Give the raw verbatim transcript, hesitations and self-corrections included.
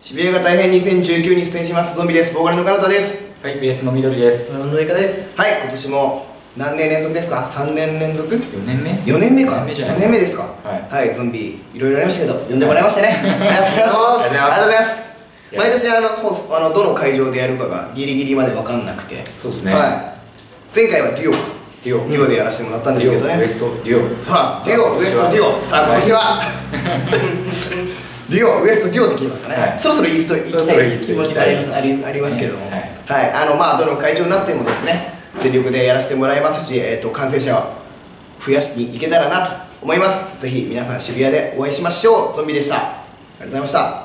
渋谷が大変にせんじゅうきゅうに出演しますゾンビです。ボーカルのかなたです。 はい、ベースの緑です。 のいかです。 はい、今年も何年連続ですか？さんねん連続？よねんめ？ よねんめか。 よねんめじゃないよねんめですか。 はいはい、ゾンビいろいろありましたけど呼んでもらいましたね。ありがとうございます。ありがとうございます。毎年あのあのどの会場でやるかがギリギリまで分かんなくて、 そうですね。 はい。前回はデュオか。 デュオ。 デュオでやらせてもらったんですけどね。 ウエストデュオ。 はあ、デュオウエストデュオ。さあ今年はデュオウエストデュオって聞きますかね。そろそろイースト行きたい気持ちがありますありありますけども、はい。あのまあどの会場になってもですね、全力でやらせてもらいますし、えっと完成者を増やしにいけたらなと思います。ぜひ皆さん渋谷でお会いしましょう。ゾンビでした。ありがとうございました。